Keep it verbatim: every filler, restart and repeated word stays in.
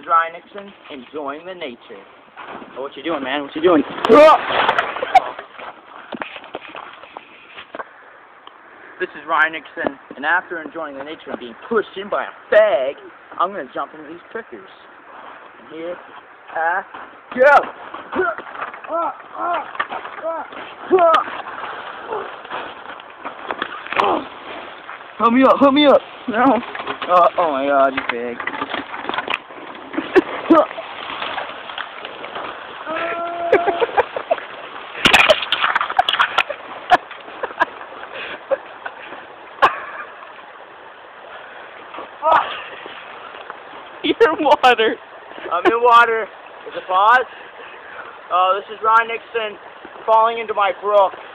Ryan Nixon, enjoying the nature. Oh, what you doing, man? What you doing? This is Ryan Nixon, and after enjoying the nature and being pushed in by a fag, I'm going to jump into these prickers. And here I go. Help me up, help me up. No. Oh, oh my god, you fag. You're in water. I'm in water. Is it pause? Oh, this is Ryan Nixon falling into my brook.